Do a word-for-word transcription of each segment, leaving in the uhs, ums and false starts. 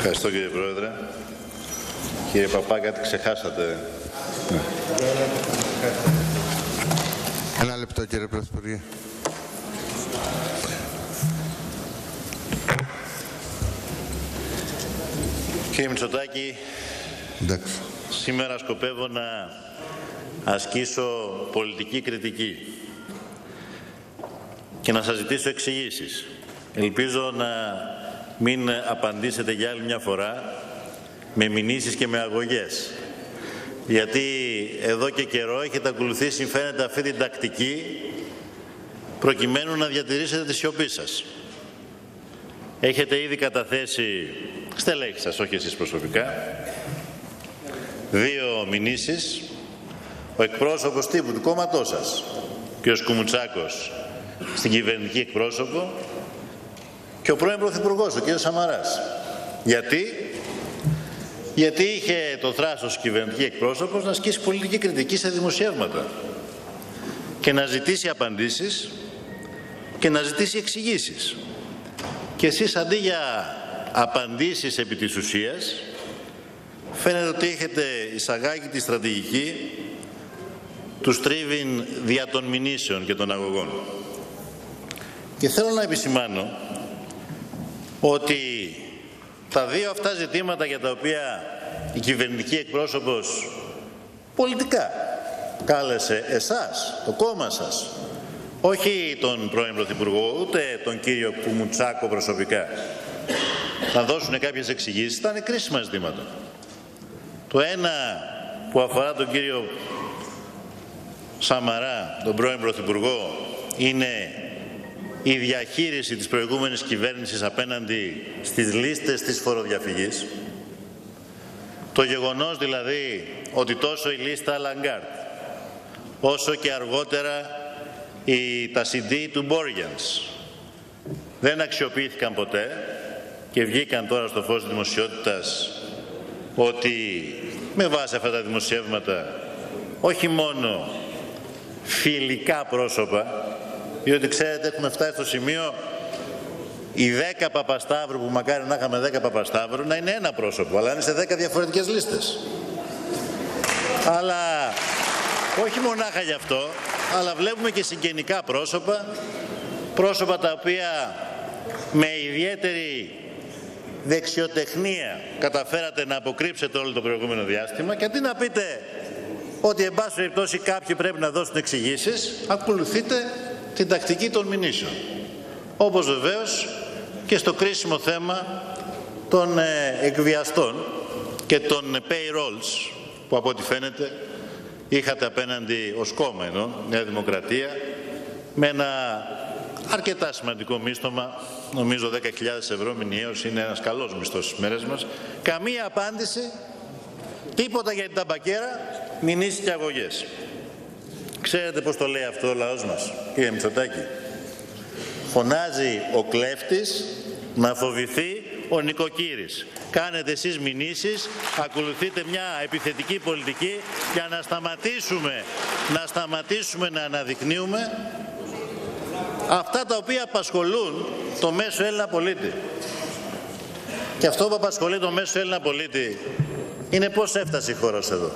Ευχαριστώ, κύριε Πρόεδρε. Κύριε Παπά, κάτι ξεχάσατε. Ναι. Ένα λεπτό, κύριε Πρωθυπουργέ. Κύριε Μητσοτάκη, εντάξει, σήμερα σκοπεύω να ασκήσω πολιτική κριτική και να σας ζητήσω εξηγήσεις. Ελπίζω να μην απαντήσετε για άλλη μια φορά με μηνύσεις και με αγωγές. Γιατί εδώ και καιρό έχετε ακολουθήσει, φαίνεται, αυτή την τακτική προκειμένου να διατηρήσετε τη σιωπή σας. Έχετε ήδη καταθέσει, στελέχη σας, όχι εσείς προσωπικά, δύο μηνύσεις. Ο εκπρόσωπος τύπου του κόμματός σας, κ. Κουμουτσάκος, στην κυβερνητική εκπρόσωπο, και ο πρώην Πρωθυπουργός, ο κ. Σαμαράς. Γιατί? Γιατί είχε το θράσος κυβερνητική εκπρόσωπος να ασκήσει πολιτική κριτική σε δημοσιεύματα και να ζητήσει απαντήσεις και να ζητήσει εξηγήσεις. Και εσείς, αντί για απαντήσεις επί της ουσίας, φαίνεται ότι έχετε εισαγάγει τη στρατηγική του στρίβην δια των μηνύσεων και των αγωγών. Και θέλω να επισημάνω ότι τα δύο αυτά ζητήματα για τα οποία η κυβερνητική εκπρόσωπος πολιτικά κάλεσε εσάς, το κόμμα σας, όχι τον πρώην Πρωθυπουργό, ούτε τον κύριο Κουμουτσάκο προσωπικά, να δώσουν κάποιες εξηγήσεις, ήταν κρίσιμα ζητήματα. Το ένα που αφορά τον κύριο Σαμαρά, τον πρώην Πρωθυπουργό, είναι η διαχείριση της προηγούμενης κυβέρνησης απέναντι στις λίστες της φοροδιαφυγής. Το γεγονός δηλαδή ότι τόσο η λίστα Λαγκάρτ, όσο και αργότερα η, τα σι ντι του Μπόργιανς δεν αξιοποιήθηκαν ποτέ και βγήκαν τώρα στο φως της δημοσιότητας ότι με βάση αυτά τα δημοσιεύματα όχι μόνο φιλικά πρόσωπα, διότι ξέρετε έχουμε φτάσει στο σημείο οι δέκα Παπασταύρου, που μακάρι να είχαμε δέκα Παπασταύρου, να είναι ένα πρόσωπο, αλλά είναι σε δέκα διαφορετικές λίστες. Αλλά όχι μονάχα γι' αυτό, αλλά βλέπουμε και συγγενικά πρόσωπα, πρόσωπα τα οποία με ιδιαίτερη δεξιοτεχνία καταφέρατε να αποκρύψετε όλο το προηγούμενο διάστημα, και αντί να πείτε ότι εν πάση περιπτώσει κάποιοι πρέπει να δώσουν εξηγήσεις, ακολουθείτε την τακτική των μηνύσεων. Όπως βεβαίως και στο κρίσιμο θέμα των ε, εκβιαστών και των payrolls, που από ό,τι φαίνεται είχατε απέναντι ως κόμμα, ενώ Νέα Δημοκρατία, με ένα αρκετά σημαντικό μίσθωμα, νομίζω δέκα χιλιάδες ευρώ μηνιαίως, είναι ένας καλός μισθός στις μέρες μας. Καμία απάντηση, τίποτα για την ταμπακέρα, μηνύσεις και αγωγές. Ξέρετε πώς το λέει αυτό ο λαός μας, κύριε Μητσοτάκη? Φωνάζει ο κλέφτης να φοβηθεί ο νοικοκύρης. Κάνετε εσείς μηνύσεις, ακολουθείτε μια επιθετική πολιτική για να σταματήσουμε, να σταματήσουμε να αναδεικνύουμε αυτά τα οποία απασχολούν το μέσο Έλληνα πολίτη. Και αυτό που απασχολεί το μέσο Έλληνα πολίτη είναι πώς έφτασε η χώρα ως εδώ.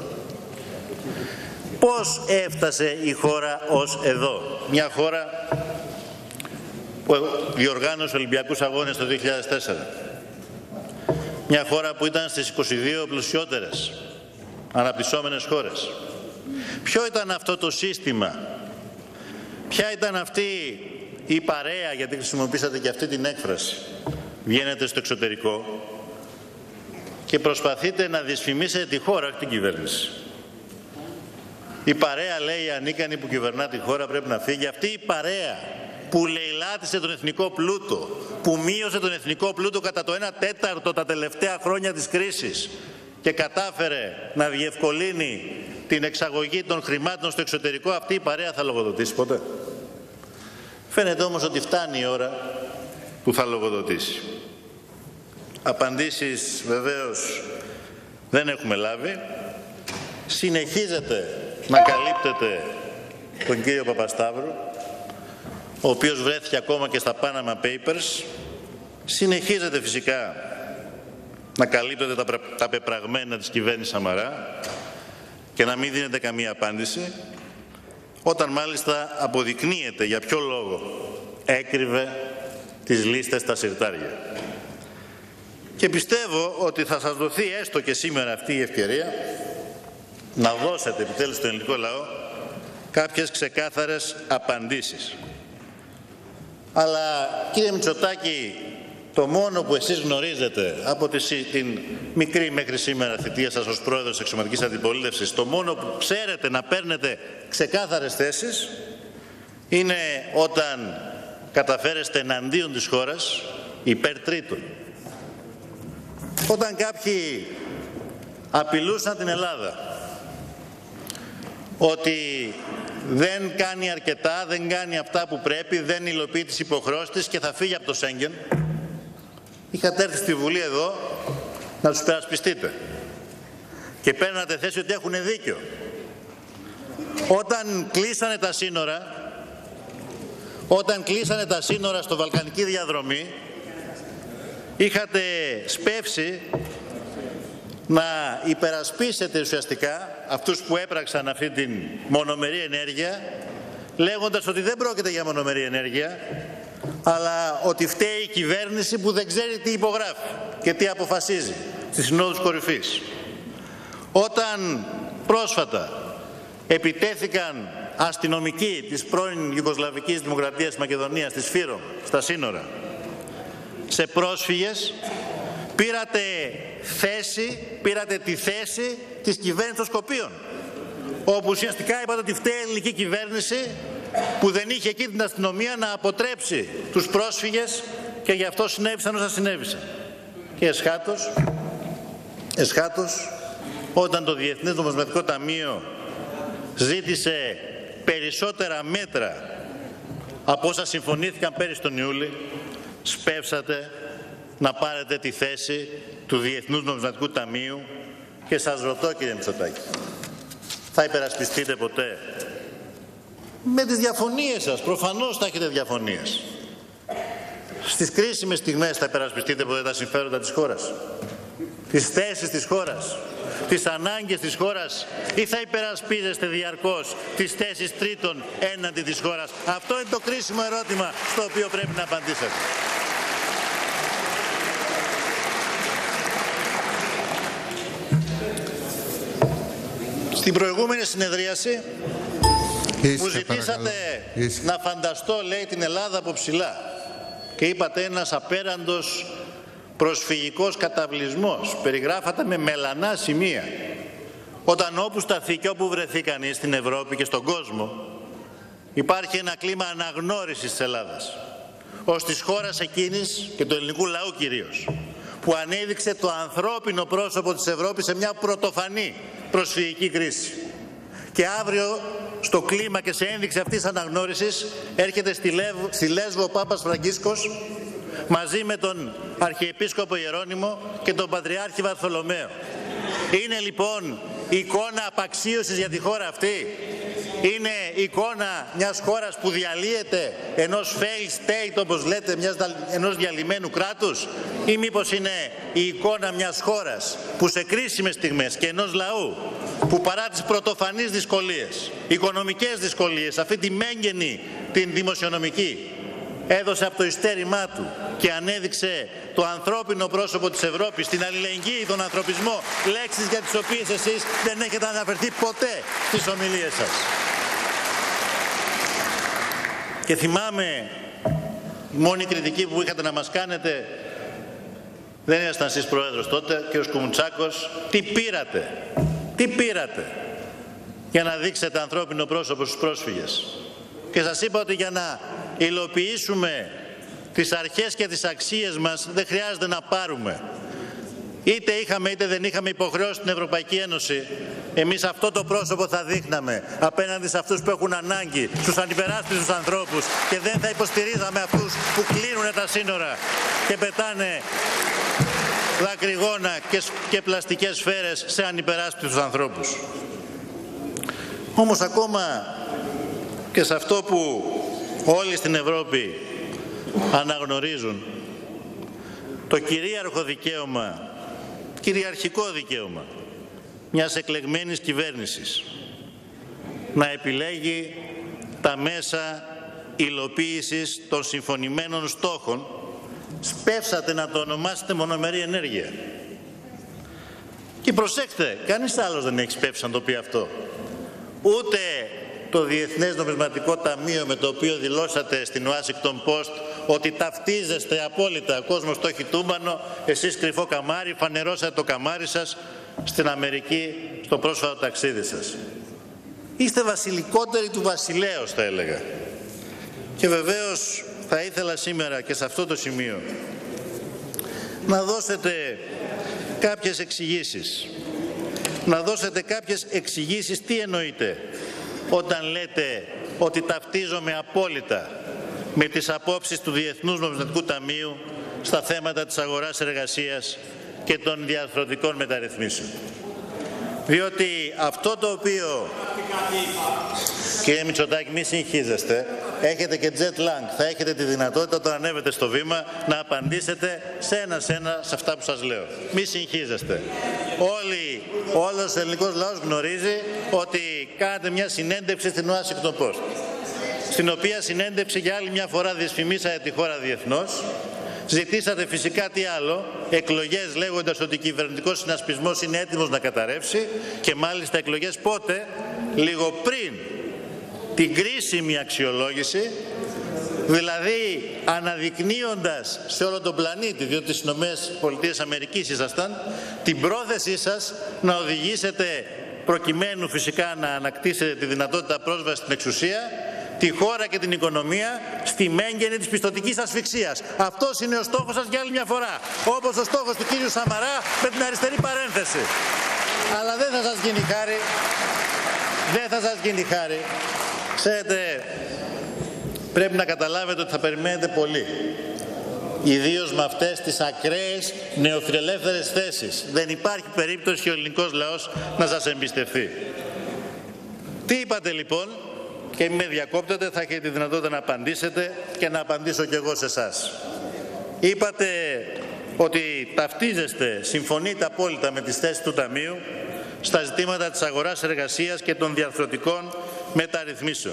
Πώς έφτασε η χώρα ως εδώ? Μια χώρα που διοργάνωσε Ολυμπιακούς Αγώνες το δύο χιλιάδες τέσσερα. Μια χώρα που ήταν στις είκοσι δύο πλουσιότερες αναπτυσσόμενες χώρες. Ποιο ήταν αυτό το σύστημα? Ποια ήταν αυτή η παρέα, γιατί χρησιμοποίησατε και αυτή την έκφραση? Βγαίνετε στο εξωτερικό και προσπαθείτε να δυσφημίσετε τη χώρα, όχι την κυβέρνηση. Η παρέα, λέει, η ανίκανη που κυβερνά τη χώρα πρέπει να φύγει. Αυτή η παρέα που λαιλάτισε τον εθνικό πλούτο, που μείωσε τον εθνικό πλούτο κατά το ένα τέταρτο τα τελευταία χρόνια της κρίσης και κατάφερε να διευκολύνει την εξαγωγή των χρημάτων στο εξωτερικό, αυτή η παρέα θα λογοδοτήσει ποτέ? Φαίνεται όμως ότι φτάνει η ώρα που θα λογοδοτήσει. Απαντήσεις βεβαίως δεν έχουμε λάβει. Συνεχίζετε να καλύπτετε τον κύριο Παπασταύρου, ο οποίος βρέθηκε ακόμα και στα Panama Papers. Συνεχίζετε φυσικά να καλύπτονται τα, τα πεπραγμένα της κυβέρνησης Σαμαρά και να μην δίνεται καμία απάντηση, όταν μάλιστα αποδεικνύεται για ποιο λόγο έκρυβε τις λίστες στα συρτάρια. Και πιστεύω ότι θα σας δοθεί έστω και σήμερα αυτή η ευκαιρία να δώσετε επιτέλους στον ελληνικό λαό κάποιες ξεκάθαρες απαντήσεις. Αλλά κύριε Μητσοτάκη, το μόνο που εσείς γνωρίζετε από την μικρή μέχρι σήμερα θητεία σας ως πρόεδρος της Αξιωματικής Αντιπολίτευσης, το μόνο που ξέρετε να παίρνετε ξεκάθαρες θέσεις είναι όταν καταφέρεστε εναντίον της χώρας υπέρ τρίτων. Όταν κάποιοι απειλούσαν την Ελλάδα ότι δεν κάνει αρκετά, δεν κάνει αυτά που πρέπει, δεν υλοποιεί τις υποχρεώσεις της και θα φύγει από το Σέγγεν, είχατε έρθει στη Βουλή εδώ να τους περασπιστείτε και παίρνατε θέση ότι έχουν δίκιο. Όταν κλείσανε τα σύνορα, όταν κλείσανε τα σύνορα στο Βαλκανική διαδρομή, είχατε σπεύσει να υπερασπίσετε ουσιαστικά αυτούς που έπραξαν αυτή την μονομερή ενέργεια, λέγοντας ότι δεν πρόκειται για μονομερή ενέργεια, αλλά ότι φταίει η κυβέρνηση που δεν ξέρει τι υπογράφει και τι αποφασίζει στις συνόδους κορυφής. Όταν πρόσφατα επιτέθηκαν αστυνομικοί της πρώην Ιουγκοσλαβικής Δημοκρατίας της Μακεδονίας, της Φύρομ, στα σύνορα, σε πρόσφυγες, πήρατε θέση, πήρατε τη θέση της κυβέρνησης των Σκοπίων, όπου ουσιαστικά είπατε ότι φταίει η ελληνική κυβέρνηση που δεν είχε εκεί την αστυνομία να αποτρέψει τους πρόσφυγες και γι' αυτό συνέβησαν όσα συνέβησαν. Και εσχάτως, εσχάτως, όταν το Διεθνές Νομισματικό Ταμείο ζήτησε περισσότερα μέτρα από όσα συμφωνήθηκαν πέρυσι τον Ιούλη, σπεύσατε να πάρετε τη θέση του Διεθνούς Νομισματικού Ταμείου και σας ρωτώ, κύριε Μητσοτάκη, θα υπερασπιστείτε ποτέ? Με τις διαφωνίες σας, προφανώς θα έχετε διαφωνίες. Στις κρίσιμες στιγμές θα υπερασπιστείτε ποτέ τα συμφέροντα της χώρας, τις θέσεις της χώρας, τις ανάγκες της χώρας, ή θα υπερασπίζεστε διαρκώς τις θέσεις τρίτων έναντι της χώρας? Αυτό είναι το κρίσιμο ερώτημα στο οποίο πρέπει να απαντήσετε. Στην προηγούμενη συνεδρίαση Είστε, μου ζητήσατε να φανταστώ, λέει, την Ελλάδα από ψηλά και είπατε ένας απέραντος προσφυγικός καταβλισμός. Περιγράφατε με μελανά σημεία όταν όπου σταθεί και όπου βρεθεί κανείς στην Ευρώπη και στον κόσμο υπάρχει ένα κλίμα αναγνώρισης της Ελλάδας ως της χώρας εκείνης και του ελληνικού λαού κυρίως που ανέδειξε το ανθρώπινο πρόσωπο της Ευρώπης σε μια πρωτοφανή προσφυγική κρίση. Και αύριο στο κλίμα και σε ένδειξη αυτής της αναγνώρισης έρχεται στη, Λεύ, στη Λέσβο ο Πάπας Φραγκίσκος μαζί με τον Αρχιεπίσκοπο Ιερώνυμο και τον Πατριάρχη Βαρθολομαίο. Είναι λοιπόν εικόνα απαξίωσης για τη χώρα αυτή? Είναι εικόνα μιας χώρας που διαλύεται, ενός fail state όπως λέτε, μιας, ενός διαλυμένου κράτους? Ή μήπως είναι η εικόνα μιας χώρας που σε κρίσιμες στιγμές και ενός λαού που παρά τις πρωτοφανείς δυσκολίες, οικονομικές δυσκολίες, αυτή τη μέγενη την δημοσιονομική, έδωσε από το ειστέρημά του και ανέδειξε το ανθρώπινο πρόσωπο της Ευρώπης, την αλληλεγγύη, τον ανθρωπισμό, λέξεις για τις οποίες εσείς δεν έχετε αναφερθεί ποτέ στις ομιλίες σας. Και θυμάμαι, η μόνη κριτική που είχατε να μας κάνετε, δεν ήσασταν εσείς πρόεδρος τότε, και ο Κουμουτσάκος, τι πήρατε, τι πήρατε για να δείξετε ανθρώπινο πρόσωπο στους πρόσφυγες? Και σας είπα ότι για να υλοποιήσουμε τις αρχές και τις αξίες μας δεν χρειάζεται να πάρουμε. Είτε είχαμε είτε δεν είχαμε υποχρεώσει στην Ευρωπαϊκή Ένωση, εμείς αυτό το πρόσωπο θα δείχναμε απέναντι σε αυτούς που έχουν ανάγκη, στους ανυπεράσπιστους ανθρώπους, και δεν θα υποστηρίζαμε αυτούς που κλείνουν τα σύνορα και πετάνε δακρυγόνα και, και πλαστικές σφαίρες σε ανυπεράσπιστους ανθρώπους. Όμως ακόμα και σε αυτό που όλοι στην Ευρώπη αναγνωρίζουν, το κυρίαρχο δικαίωμα κυριαρχικό δικαίωμα μιας εκλεγμένης κυβέρνησης να επιλέγει τα μέσα υλοποίησης των συμφωνημένων στόχων. Σπεύσατε να το ονομάσετε μονομερή ενέργεια. Και προσέξτε, κανείς άλλος δεν έχει σπεύσει να το πει αυτό. Ούτε το Διεθνές Νομισματικό Ταμείο, με το οποίο δηλώσατε στην Washington Post ότι ταυτίζεστε απόλυτα, ο κόσμος το έχει τούμπανο, εσείς κρυφό καμάρι, φανερώσατε το καμάρι σας στην Αμερική στο πρόσφατο ταξίδι σας. Είστε βασιλικότεροι του βασιλέως, θα έλεγα. Και βεβαίως θα ήθελα σήμερα και σε αυτό το σημείο να δώσετε κάποιες εξηγήσεις. Να δώσετε κάποιες εξηγήσεις τι εννοείτε όταν λέτε ότι ταυτίζομαι απόλυτα με τις απόψεις του Διεθνούς Νομισματικού Ταμείου στα θέματα της αγοράς εργασίας και των διαρθρωτικών μεταρρυθμίσεων. Διότι αυτό το οποίο, κύριε Μητσοτάκη, μη συγχύζεστε, έχετε και jet lag, θα έχετε τη δυνατότητα όταν ανέβετε στο βήμα να απαντήσετε σε ένα-ένα σε αυτά που σας λέω. Μη συγχύζεστε. Όλοι, όλος ο ελληνικός λαός γνωρίζει ότι κάνατε μια συνέντευξη στην Washington Post, στην οποία συνέντευξη για άλλη μια φορά δυσφημίσατε τη χώρα διεθνώς. Ζητήσατε φυσικά τι άλλο, εκλογές, λέγοντας ότι ο κυβερνητικός συνασπισμός είναι έτοιμος να καταρρεύσει, και μάλιστα εκλογές πότε? Λίγο πριν την κρίσιμη αξιολόγηση, δηλαδή αναδεικνύοντας σε όλο τον πλανήτη, διότι στις Ηνωμένες Πολιτείες Αμερικής ήσασταν, την πρόθεσή σας να οδηγήσετε, προκειμένου φυσικά να ανακτήσετε τη δυνατότητα πρόσβασης στην εξουσία, τη χώρα και την οικονομία στη μέγενη της πιστωτικής ασφυξίας. Αυτός είναι ο στόχος σας για άλλη μια φορά. Όπως ο στόχος του κύριου Σαμαρά με την αριστερή παρένθεση. Αλλά δεν θα σας γίνει χάρη. Δεν θα σας γίνει χάρη. Ξέρετε, πρέπει να καταλάβετε ότι θα περιμένετε πολύ. Ιδίως με αυτές τις ακραίες νεοφιλελεύθερες θέσεις. Δεν υπάρχει περίπτωση ο ελληνικός λαός να σας εμπιστευτεί. Τι είπατε λοιπόν? Και με διακόπτετε, θα έχετε τη δυνατότητα να απαντήσετε και να απαντήσω κι εγώ σε εσάς. Είπατε ότι ταυτίζεστε, συμφωνείτε απόλυτα με τις θέσεις του Ταμείου στα ζητήματα της αγοράς εργασίας και των διαρθρωτικών μεταρρυθμίσεων.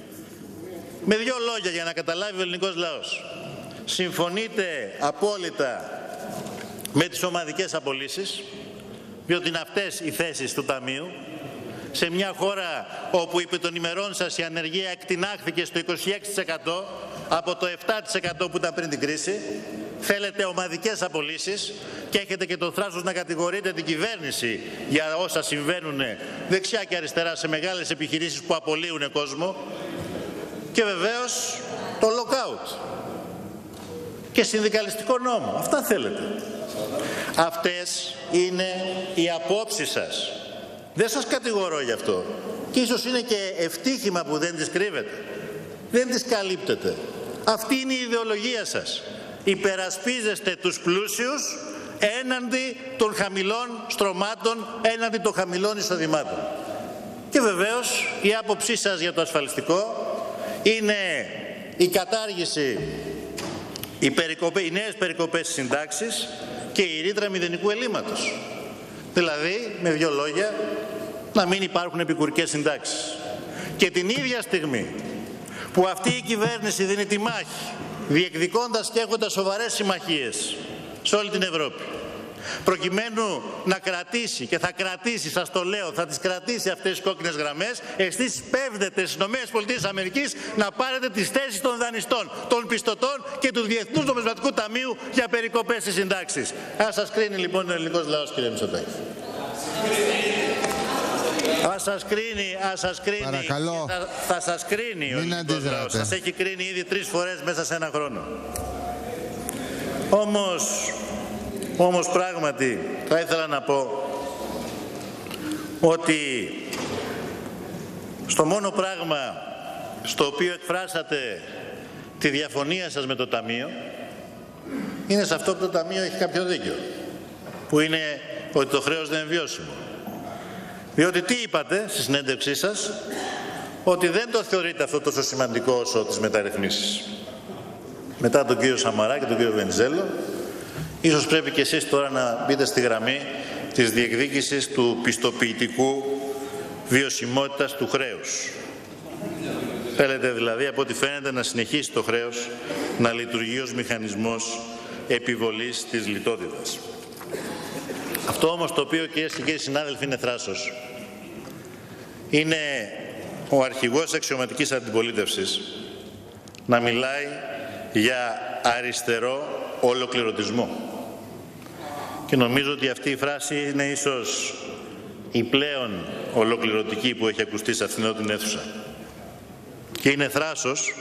Με δύο λόγια για να καταλάβει ο ελληνικός λαός. Συμφωνείτε απόλυτα με τις ομαδικές απολύσεις, διότι είναι αυτές οι θέσεις του Ταμείου. Σε μια χώρα όπου υπό των ημερών σας η ανεργία εκτινάχθηκε στο είκοσι έξι τοις εκατό από το επτά τοις εκατό που ήταν πριν την κρίση, θέλετε ομαδικές απολύσεις και έχετε και το θράσος να κατηγορείτε την κυβέρνηση για όσα συμβαίνουν δεξιά και αριστερά σε μεγάλες επιχειρήσεις που απολύουν κόσμο, και βεβαίως το lockout και συνδικαλιστικό νόμο. Αυτά θέλετε. Αυτές είναι οι απόψεις σας. Δεν σας κατηγορώ γι' αυτό. Και ίσως είναι και ευτύχημα που δεν τις κρύβετε. Δεν τις καλύπτετε. Αυτή είναι η ιδεολογία σας. Υπερασπίζεστε τους πλούσιους έναντι των χαμηλών στρωμάτων, έναντι των χαμηλών εισοδημάτων. Και βεβαίως η άποψή σας για το ασφαλιστικό είναι η κατάργηση, οι, περικοπές, οι νέες περικοπές στις συντάξεις και η ρήτρα μηδενικού ελλείμματος. Δηλαδή, με δύο λόγια, να μην υπάρχουν επικουρικές συντάξεις. Και την ίδια στιγμή που αυτή η κυβέρνηση δίνει τη μάχη, διεκδικώντας και έχοντας σοβαρές συμμαχίες σε όλη την Ευρώπη, προκειμένου να κρατήσει, και θα κρατήσει, σας το λέω, θα τις κρατήσει αυτές τις κόκκινες γραμμές, εσείς πέφτετε στις ΗΠΑ να πάρετε τις θέσεις των δανειστών, των πιστωτών και του Διεθνούς Νομισματικού Ταμείου για περικοπές στις συντάξεις. Ας σας κρίνει λοιπόν ο ελληνικός λαός, κύριε Μητσοτάκη. Ας σας κρίνει, ας σας κρίνει, παρακαλώ, θα, θα σας κρίνει ο ελληνικός λαός. Σας έχει κρίνει ήδη τρεις φορές μέσα σε ένα χρόνο. Όμως, όμως πράγματι θα ήθελα να πω ότι στο μόνο πράγμα στο οποίο εκφράσατε τη διαφωνία σας με το Ταμείο είναι σε αυτό που το Ταμείο έχει κάποιο δίκιο, που είναι ότι το χρέος δεν είναι βιώσιμο. Διότι τι είπατε στη συνέντευξή σας? Ότι δεν το θεωρείτε αυτό τόσο σημαντικό όσο τις μεταρρυθμίσεις. Μετά τον κύριο Σαμαρά και τον κύριο Βενιζέλο, ίσως πρέπει και εσείς τώρα να μπείτε στη γραμμή της διεκδίκησης του πιστοποιητικού βιωσιμότητας του χρέους. Θέλετε δηλαδή, από ό,τι φαίνεται, να συνεχίσει το χρέος να λειτουργεί ως μηχανισμός επιβολής της λιτότητας. Αυτό όμως το οποίο, κυρίες και κύριοι συνάδελφοι, είναι θράσος. Είναι ο αρχηγός αξιωματικής αντιπολίτευσης να μιλάει για αριστερό ολοκληρωτισμό. Και νομίζω ότι αυτή η φράση είναι ίσως η πλέον ολοκληρωτική που έχει ακουστεί σε αυτήν την αίθουσα. Και είναι θράσος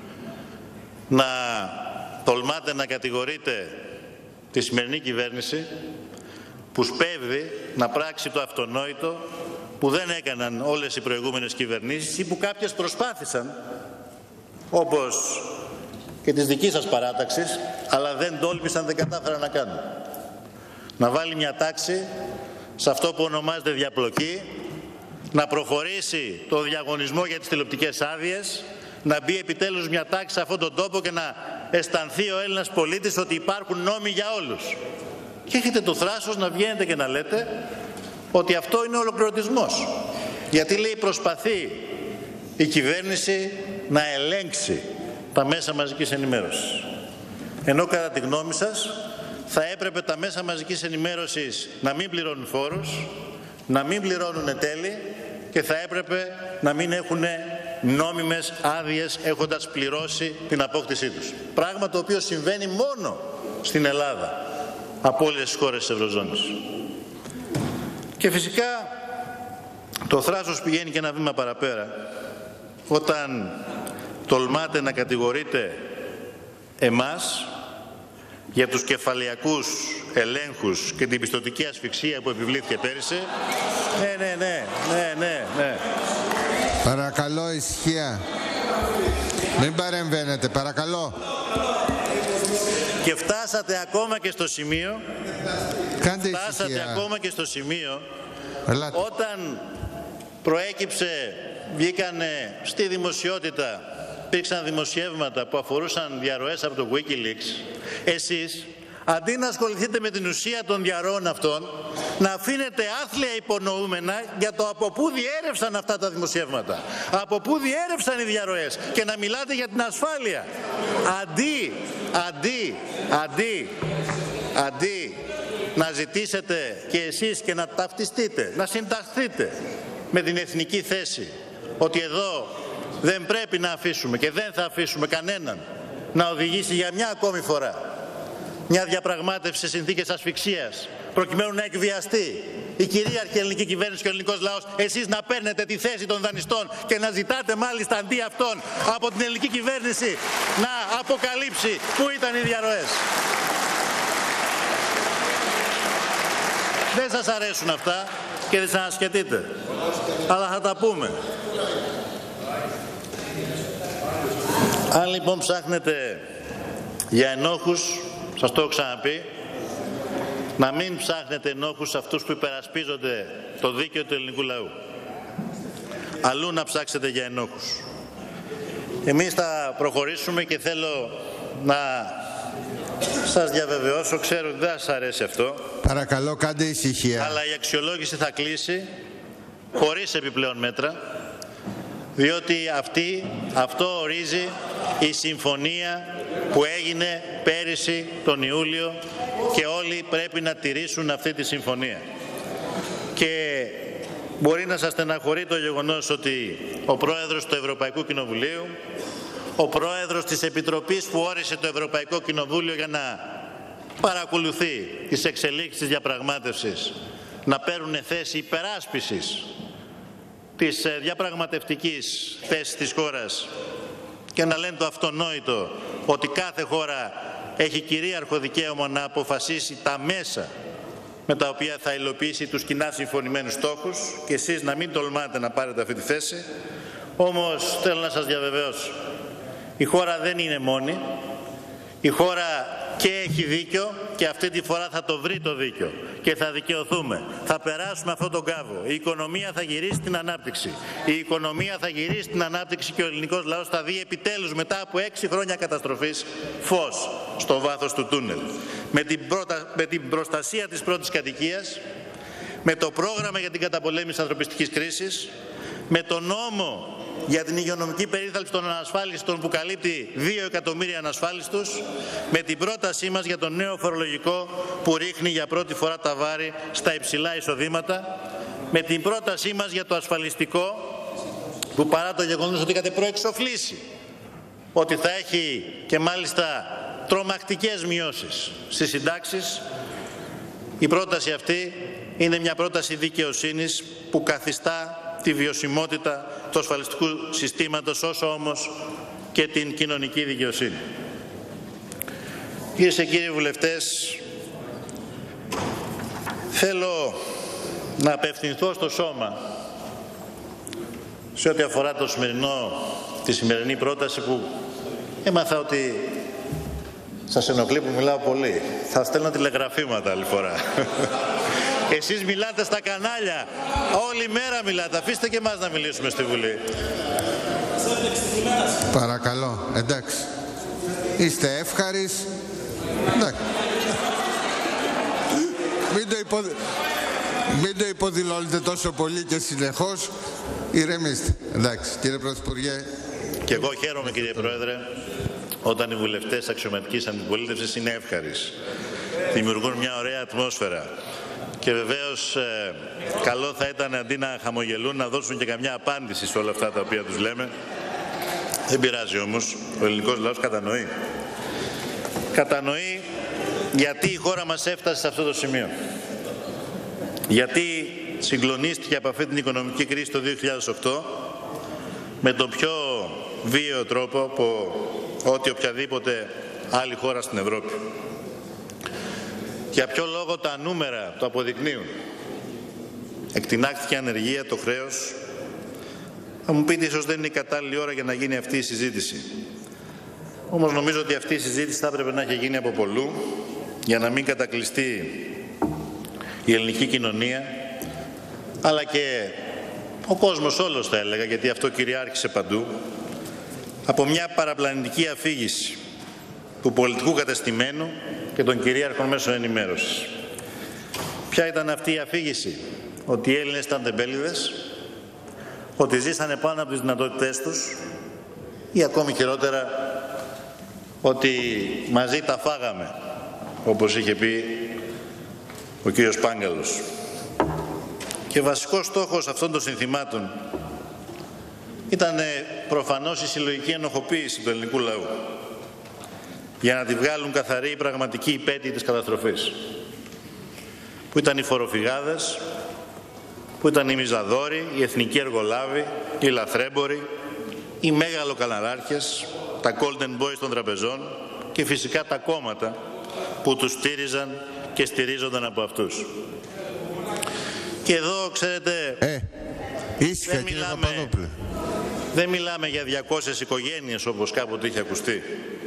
να τολμάτε να κατηγορείτε τη σημερινή κυβέρνηση που σπέβδει να πράξει το αυτονόητο που δεν έκαναν όλες οι προηγούμενες κυβερνήσεις ή που κάποιες προσπάθησαν, όπως και της δικής σας παράταξης, αλλά δεν τόλμησαν, δεν κατάφεραν να κάνουν. Να βάλει μια τάξη σε αυτό που ονομάζεται διαπλοκή, να προχωρήσει το διαγωνισμό για τις τηλεοπτικές άδειες, να μπει επιτέλους μια τάξη σε αυτόν τον τόπο και να αισθανθεί ο Έλληνας πολίτης ότι υπάρχουν νόμοι για όλους. Και έχετε το θράσος να βγαίνετε και να λέτε ότι αυτό είναι ολοκληρωτισμός. Γιατί, λέει, προσπαθεί η κυβέρνηση να ελέγξει τα μέσα μαζικής ενημέρωσης. Ενώ κατά τη γνώμη σας θα έπρεπε τα μέσα μαζικής ενημέρωσης να μην πληρώνουν φόρους, να μην πληρώνουν τέλη και θα έπρεπε να μην έχουν νόμιμες άδειες έχοντας πληρώσει την απόκτησή τους. Πράγμα το οποίο συμβαίνει μόνο στην Ελλάδα από όλες τις χώρες της Ευρωζώνης. Και φυσικά το θράσος πηγαίνει και ένα βήμα παραπέρα όταν τολμάτε να κατηγορείτε εμάς για τους κεφαλαιακούς ελέγχους και την πιστωτική ασφυξία που επιβλήθηκε πέρυσι. Ναι, ναι, ναι, ναι, ναι, ναι. Παρακαλώ, ησυχία. Μην παρεμβαίνετε, παρακαλώ. Και φτάσατε ακόμα και στο σημείο, Κάντε φτάσατε ησυχία. ακόμα και στο σημείο, Ελάτε. όταν προέκυψε, βγήκανε στη δημοσιότητα, υπήρξαν δημοσιεύματα που αφορούσαν διαρροές από το Wikileaks, εσείς, αντί να ασχοληθείτε με την ουσία των διαρροών αυτών, να αφήνετε άθλια υπονοούμενα για το από πού διέρευσαν αυτά τα δημοσιεύματα, από πού διέρευσαν οι διαρροές και να μιλάτε για την ασφάλεια. Αντί, αντί, αντί, αντί να ζητήσετε και εσείς και να ταυτιστείτε, να συνταχθείτε με την εθνική θέση ότι εδώ δεν πρέπει να αφήσουμε και δεν θα αφήσουμε κανέναν να οδηγήσει για μια ακόμη φορά μια διαπραγμάτευση σε συνθήκες ασφυξίας προκειμένου να εκβιαστεί η κυρίαρχη ελληνική κυβέρνηση και ο ελληνικός λαός, εσείς να παίρνετε τη θέση των δανειστών και να ζητάτε μάλιστα αντί αυτών από την ελληνική κυβέρνηση να αποκαλύψει πού ήταν οι διαρροές. Δεν σας αρέσουν αυτά και δεν σας ανασχετείτε, αλλά θα τα πούμε. Αν λοιπόν ψάχνετε για ενόχους, σας το έχω ξαναπεί, να μην ψάχνετε ενόχους σε αυτούς που υπερασπίζονται το δίκαιο του ελληνικού λαού. Αλλού να ψάξετε για ενόχους. Εμείς θα προχωρήσουμε και θέλω να σας διαβεβαιώσω, ξέρω ότι δεν σας αρέσει αυτό. Παρακαλώ, κάντε ησυχία. Αλλά η αξιολόγηση θα κλείσει χωρίς επιπλέον μέτρα, διότι αυτή, αυτό ορίζει η συμφωνία που έγινε πέρυσι τον Ιούλιο και όλοι πρέπει να τηρήσουν αυτή τη συμφωνία. Και μπορεί να σας στεναχωρεί το γεγονός ότι ο πρόεδρος του Ευρωπαϊκού Κοινοβουλίου, ο πρόεδρος της Επιτροπής που όρισε το Ευρωπαϊκό Κοινοβούλιο για να παρακολουθεί τις εξελίξεις της διαπραγμάτευσης, να παίρνουν θέση υπεράσπισης της διαπραγματευτικής θέσης της χώρας και να λένε το αυτονόητο ότι κάθε χώρα έχει κυρίαρχο δικαίωμα να αποφασίσει τα μέσα με τα οποία θα υλοποιήσει τους κοινά συμφωνημένους στόχους και εσείς να μην τολμάτε να πάρετε αυτή τη θέση. Όμως θέλω να σας διαβεβαιώσω, η χώρα δεν είναι μόνη, η χώρα και έχει δίκιο και αυτή τη φορά θα το βρει το δίκιο και θα δικαιωθούμε. Θα περάσουμε αυτόν τον κάβο. Η οικονομία θα γυρίσει στην ανάπτυξη. Η οικονομία θα γυρίσει στην ανάπτυξη και ο ελληνικός λαός θα δει επιτέλους μετά από έξι χρόνια καταστροφής φως στο βάθος του τούνελ. Με την, προτα... με την προστασία της πρώτης κατοικίας με το πρόγραμμα για την καταπολέμηση ανθρωπιστικής κρίσης, με το νόμο για την υγειονομική περίθαλψη των ανασφάλιστων που καλύπτει δύο εκατομμύρια ανασφάλιστους, με την πρότασή μας για το νέο φορολογικό που ρίχνει για πρώτη φορά τα βάρη στα υψηλά εισοδήματα, με την πρότασή μας για το ασφαλιστικό που παρά το γεγονός ότι είχατε προεξοφλήσει ότι θα έχει και μάλιστα τρομακτικές μειώσεις στις συντάξεις, η πρόταση αυτή είναι μια πρόταση δικαιοσύνης που καθιστά τη βιωσιμότητα του ασφαλιστικού συστήματος, όσο όμως και την κοινωνική δικαιοσύνη. Κυρίες και κύριοι βουλευτές, θέλω να απευθυνθώ στο σώμα σε ό,τι αφορά το σημερινό, τη σημερινή πρόταση που έμαθα ότι σας ενοχλεί που μιλάω πολύ. Θα στέλνω τηλεγραφήματα άλλη φορά. Εσείς μιλάτε στα κανάλια, όλη μέρα μιλάτε, αφήστε και εμάς να μιλήσουμε στη Βουλή. Παρακαλώ, εντάξει. Είστε εύχαρις. Εντάξει. Μην το, υποδη... Μην το υποδηλώνετε τόσο πολύ και συνεχώς. Ηρεμήστε. Εντάξει, κύριε Πρωθυπουργέ. Και εγώ χαίρομαι, κύριε Πρόεδρε, όταν οι βουλευτές αξιωματικής αντιπολίτευσης είναι εύχαρις. Δημιουργούν μια ωραία ατμόσφαιρα. Και βεβαίως ε, καλό θα ήταν αντί να χαμογελούν να δώσουν και καμιά απάντηση σε όλα αυτά τα οποία τους λέμε. Δεν πειράζει όμως, ο ελληνικός λαός κατανοεί. Κατανοεί γιατί η χώρα μας έφτασε σε αυτό το σημείο. Γιατί συγκλονίστηκε από αυτή την οικονομική κρίση το δύο χιλιάδες οκτώ με τον πιο βίαιο τρόπο από ό,τι οποιαδήποτε άλλη χώρα στην Ευρώπη. Για ποιο λόγο τα νούμερα το αποδεικνύουν. Εκτινάχθηκε ανεργία, το χρέος. Θα μου πείτε ίσως δεν είναι η κατάλληλη ώρα για να γίνει αυτή η συζήτηση. Όμως νομίζω ότι αυτή η συζήτηση θα έπρεπε να έχει γίνει από πολλού για να μην κατακλειστεί η ελληνική κοινωνία, αλλά και ο κόσμος όλος θα έλεγα, γιατί αυτό κυριάρχησε παντού, από μια παραπλανητική αφήγηση του πολιτικού κατεστημένου και των κυρίαρχων μέσων ενημέρωσης. Ποια ήταν αυτή η αφήγηση? Ότι οι Έλληνες ήταν τεμπέληδες, ότι ζήσανε πάνω από τις δυνατότητές τους ή ακόμη χειρότερα ότι μαζί τα φάγαμε, όπως είχε πει ο κύριος Πάγκαλος. Και βασικός στόχος αυτών των συνθημάτων ήταν προφανώς η συλλογική ενοχοποίηση του ελληνικού λαού, για να τη βγάλουν καθαρή η πραγματική υπέτειοι της καταστροφής, που ήταν οι φοροφυγάδες, που ήταν οι μιζαδόροι, οι εθνικοί εργολάβοι, οι λαθρέμποροι, οι μεγαλοκαλαράρχες, τα golden boys των τραπεζών και φυσικά τα κόμματα που τους στήριζαν και στηρίζονταν από αυτούς. Και εδώ, ξέρετε, ε, ήσυχα, δεν, μιλάμε, δεν μιλάμε για διακόσιες οικογένειες όπως κάποτε είχε ακουστεί.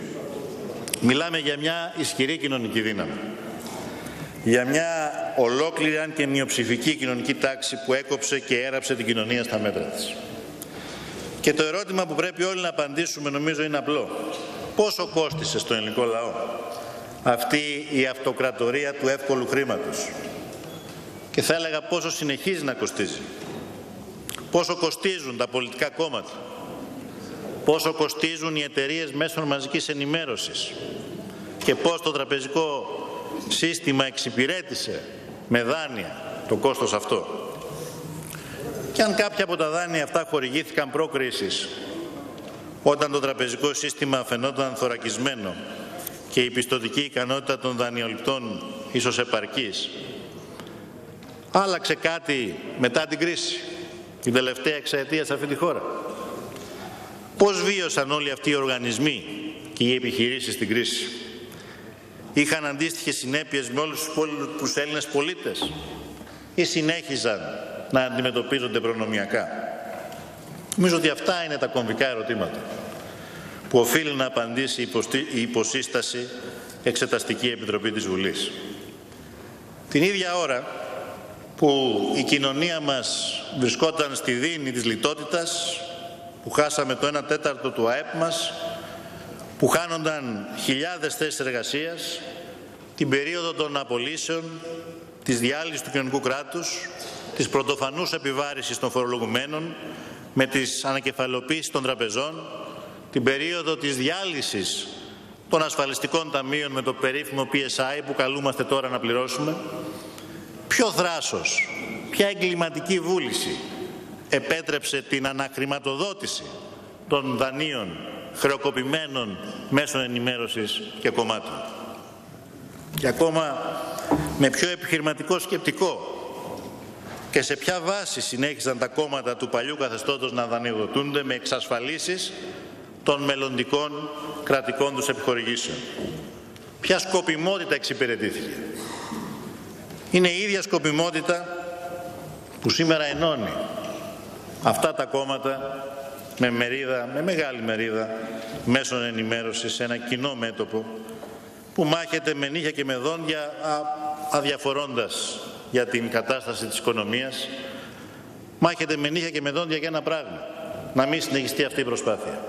Μιλάμε για μια ισχυρή κοινωνική δύναμη. Για μια ολόκληρη αν και μειοψηφική κοινωνική τάξη που έκοψε και έραψε την κοινωνία στα μέτρα της. Και το ερώτημα που πρέπει όλοι να απαντήσουμε νομίζω είναι απλό. Πόσο κόστισε στον ελληνικό λαό αυτή η αυτοκρατορία του εύκολου χρήματος? Και θα έλεγα πόσο συνεχίζει να κοστίζει. Πόσο κοστίζουν τα πολιτικά κόμματα. Πόσο κοστίζουν οι εταιρείες μέσων μαζικής ενημέρωσης. Και πώς το τραπεζικό σύστημα εξυπηρέτησε με δάνεια το κόστος αυτό. Και αν κάποια από τα δάνεια αυτά χορηγήθηκαν προ-κρίσης, όταν το τραπεζικό σύστημα φαινόταν θωρακισμένο και η πιστωτική ικανότητα των δανειοληπτών ίσως επαρκής, άλλαξε κάτι μετά την κρίση, την τελευταία εξαετία σε αυτή τη χώρα? Πώς βίωσαν όλοι αυτοί οι οργανισμοί και οι επιχειρήσεις στην κρίση? Είχαν αντίστοιχες συνέπειες με όλους τους Έλληνες πολίτες ή συνέχιζαν να αντιμετωπίζονται προνομιακά? Νομίζω ότι αυτά είναι τα κομβικά ερωτήματα που οφείλει να απαντήσει η υποσύσταση Εξεταστική Επιτροπή της Βουλής. Την ίδια ώρα που η κοινωνία μας βρισκόταν στη δίνη της λιτότητας, που χάσαμε το ένα τέταρτο του ΑΕΠ μας, που χάνονταν χιλιάδες θέσεις εργασίας, την περίοδο των απολύσεων, της διάλυσης του κοινωνικού κράτους, της πρωτοφανούς επιβάρησης των φορολογουμένων, με τις ανακεφαλαιοποίησεις των τραπεζών, την περίοδο της διάλυσης των ασφαλιστικών ταμείων με το περίφημο πι ες άι που καλούμαστε τώρα να πληρώσουμε. Ποιο θράσος, ποια εγκληματική βούληση επέτρεψε την αναχρηματοδότηση των δανείων χρεοκοπημένων μέσων ενημέρωσης και κομμάτων? Και ακόμα με ποιο επιχειρηματικό σκεπτικό και σε ποια βάση συνέχισαν τα κόμματα του παλιού καθεστώτος να δανειοδοτούνται με εξασφαλίσεις των μελλοντικών κρατικών τους επιχορηγήσεων? Ποια σκοπιμότητα εξυπηρετήθηκε? Είναι η ίδια σκοπιμότητα που σήμερα ενώνει αυτά τα κόμματα με μερίδα, με μεγάλη μερίδα μέσων ενημέρωσης σε ένα κοινό μέτωπο που μάχεται με νύχια και με δόντια αδιαφορώντας για την κατάσταση της οικονομίας, μάχεται με νύχια και με δόντια για ένα πράγμα: να μην συνεχιστεί αυτή η προσπάθεια.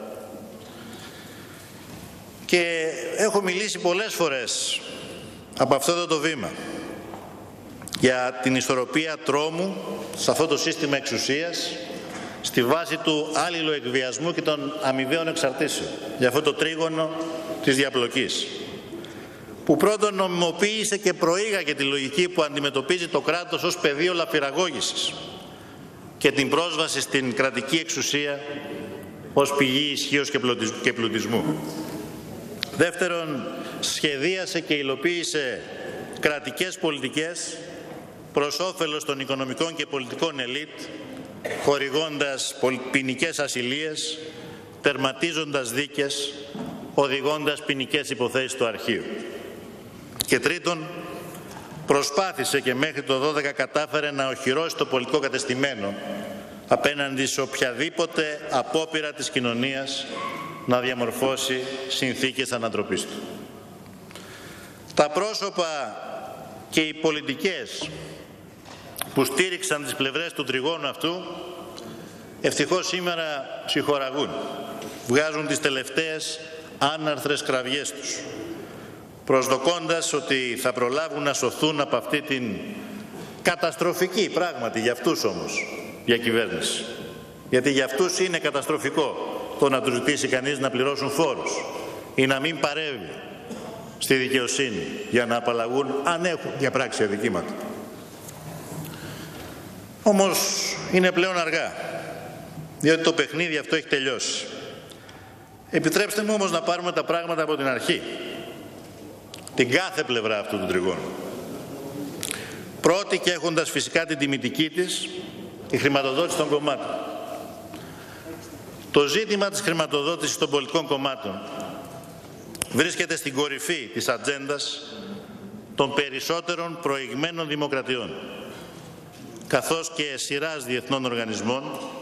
Και έχω μιλήσει πολλές φορές από αυτό εδώ το βήμα για την ισορροπία τρόμου σε αυτό το σύστημα εξουσίας, στη βάση του αλληλοεκβιασμού και των αμοιβαίων εξαρτήσεων, για αυτό το τρίγωνο της διαπλοκής, που πρώτον νομιμοποίησε και προήγαγε τη λογική που αντιμετωπίζει το κράτος ως πεδίο λαφυραγώγησης και την πρόσβαση στην κρατική εξουσία ως πηγή ισχύως και πλουτισμού. Δεύτερον, σχεδίασε και υλοποίησε κρατικές πολιτικές προς όφελος των οικονομικών και πολιτικών ελίτ, χορηγώντας ποινικές ασυλίες, τερματίζοντας δίκες, οδηγώντας ποινικές υποθέσεις στο αρχείο. Και τρίτον, προσπάθησε και μέχρι το δώδεκα κατάφερε να οχυρώσει το πολιτικό κατεστημένο απέναντι σε οποιαδήποτε απόπειρα της κοινωνίας να διαμορφώσει συνθήκες ανατροπής του. Τα πρόσωπα και οι πολιτικές που στήριξαν τις πλευρές του τριγώνου αυτού ευτυχώς σήμερα ψυχοραγούν, βγάζουν τις τελευταίες άναρθρες κραυγές τους, προσδοκώντας ότι θα προλάβουν να σωθούν από αυτή την καταστροφική, πράγματι για αυτούς όμως, διακυβέρνηση. Γιατί για αυτούς είναι καταστροφικό το να τους ζητήσει κανείς να πληρώσουν φόρους ή να μην παρεύει στη δικαιοσύνη για να απαλλαγούν αν έχουν διαπράξει αδικήματα. Όμως είναι πλέον αργά, διότι το παιχνίδι αυτό έχει τελειώσει. Επιτρέψτε μου όμως να πάρουμε τα πράγματα από την αρχή, την κάθε πλευρά αυτού του τριγώνου. Πρώτη, και έχοντας φυσικά την τιμητική της, η χρηματοδότηση των κομμάτων. Το ζήτημα της χρηματοδότησης των πολιτικών κομμάτων βρίσκεται στην κορυφή της ατζέντας των περισσότερων προηγμένων δημοκρατιών, καθώς και σειράς διεθνών οργανισμών,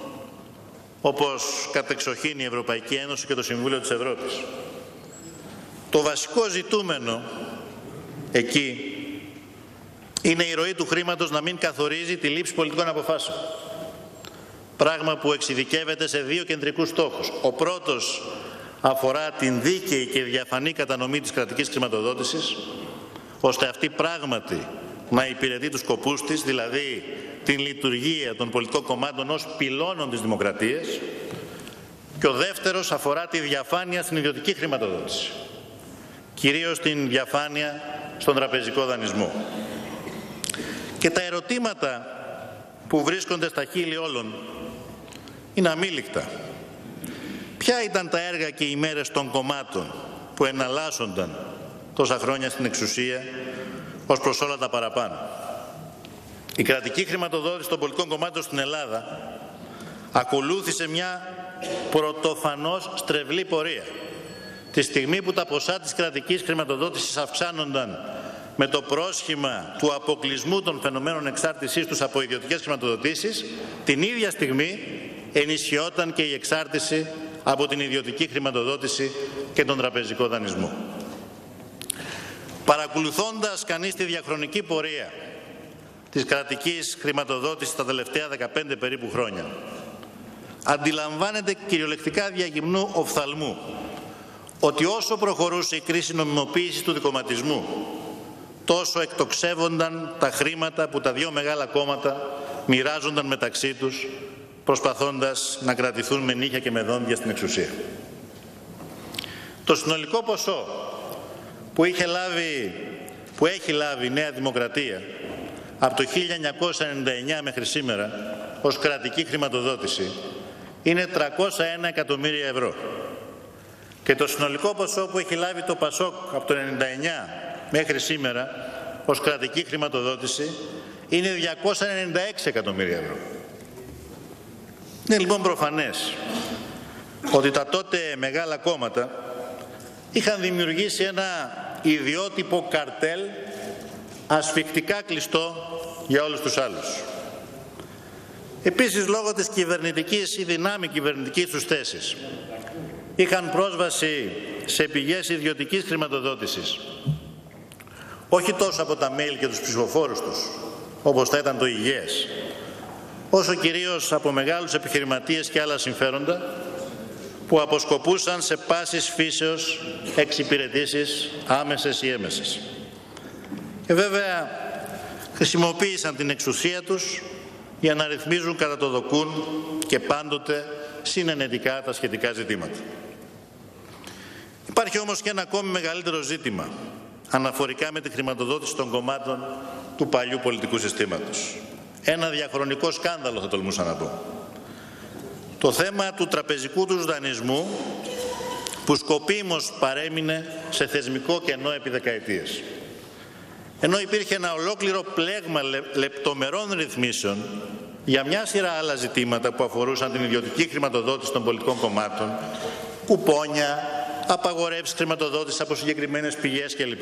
όπως κατεξοχήν η Ευρωπαϊκή Ένωση και το Συμβούλιο της Ευρώπης. Το βασικό ζητούμενο εκεί είναι η ροή του χρήματος να μην καθορίζει τη λήψη πολιτικών αποφάσεων. Πράγμα που εξειδικεύεται σε δύο κεντρικούς στόχους. Ο πρώτος αφορά την δίκαιη και διαφανή κατανομή της κρατικής χρηματοδότησης, ώστε αυτή πράγματι να υπηρετεί τους σκοπούς της, δηλαδή την λειτουργία των πολιτικών κομμάτων ως πυλώνων της δημοκρατίας. Και ο δεύτερος αφορά τη διαφάνεια στην ιδιωτική χρηματοδότηση, κυρίως την διαφάνεια στον τραπεζικό δανεισμό. Και τα ερωτήματα που βρίσκονται στα χείλη όλων είναι αμήλικτα. Ποια ήταν τα έργα και οι μέρες των κομμάτων που εναλλάσσονταν τόσα χρόνια στην εξουσία ως προς όλα τα παραπάνω? Η κρατική χρηματοδότηση των πολιτικών κομμάτων στην Ελλάδα ακολούθησε μια πρωτοφανώς στρεβλή πορεία. Τη στιγμή που τα ποσά της κρατικής χρηματοδότησης αυξάνονταν με το πρόσχημα του αποκλεισμού των φαινομένων εξάρτησής τους από ιδιωτικές χρηματοδοτήσεις, την ίδια στιγμή ενισχυόταν και η εξάρτηση από την ιδιωτική χρηματοδότηση και τον τραπεζικό δανεισμό. Παρακολουθώντας κανείς τη διαχρονική πορεία της κρατικής χρηματοδότησης τα τελευταία δεκαπέντε περίπου χρόνια, αντιλαμβάνεται κυριολεκτικά δια γυμνού οφθαλμού ότι όσο προχωρούσε η κρίση νομιμοποίησης του δικομματισμού, τόσο εκτοξεύονταν τα χρήματα που τα δύο μεγάλα κόμματα μοιράζονταν μεταξύ τους, προσπαθώντας να κρατηθούν με νύχια και με δόντια στην εξουσία. Το συνολικό ποσό που, είχε λάβει, που έχει λάβει η Νέα Δημοκρατία από το χίλια εννιακόσια ενενήντα εννιά μέχρι σήμερα ως κρατική χρηματοδότηση είναι τριακόσια ένα εκατομμύρια ευρώ. Και το συνολικό ποσό που έχει λάβει το ΠΑΣΟΚ από το ενενήντα εννιά μέχρι σήμερα ως κρατική χρηματοδότηση είναι διακόσια ενενήντα έξι εκατομμύρια ευρώ. Είναι λοιπόν προφανές ότι τα τότε μεγάλα κόμματα είχαν δημιουργήσει ένα ιδιότυπο καρτέλ ασφικτικά κλειστό για όλους τους άλλους. Επίσης, λόγω της κυβερνητικής ή δυνάμει κυβερνητικής τους θέσης, είχαν πρόσβαση σε πηγές ιδιωτικής χρηματοδότησης, όχι τόσο από τα mail και τους ψηφοφόρους τους, όπως θα ήταν το υγιές, όσο κυρίως από μεγάλους επιχειρηματίες και άλλα συμφέροντα, που αποσκοπούσαν σε πάσης φύσεως εξυπηρετήσεις άμεσες ή έμεσες. Και βέβαια χρησιμοποίησαν την εξουσία τους για να ρυθμίζουν κατά το δοκούν και πάντοτε συνενετικά τα σχετικά ζητήματα. Υπάρχει όμως και ένα ακόμη μεγαλύτερο ζήτημα αναφορικά με τη χρηματοδότηση των κομμάτων του παλιού πολιτικού συστήματος. Ένα διαχρονικό σκάνδαλο, θα τολμούσα να πω. Το θέμα του τραπεζικού τους δανεισμού, που σκοπίμως παρέμεινε σε θεσμικό κενό επί δεκαετίες. Ενώ υπήρχε ένα ολόκληρο πλέγμα λεπτομερών ρυθμίσεων για μια σειρά άλλα ζητήματα που αφορούσαν την ιδιωτική χρηματοδότηση των πολιτικών κομμάτων, κουπόνια, απαγορεύσεις χρηματοδότησης από συγκεκριμένες πηγές κλπ.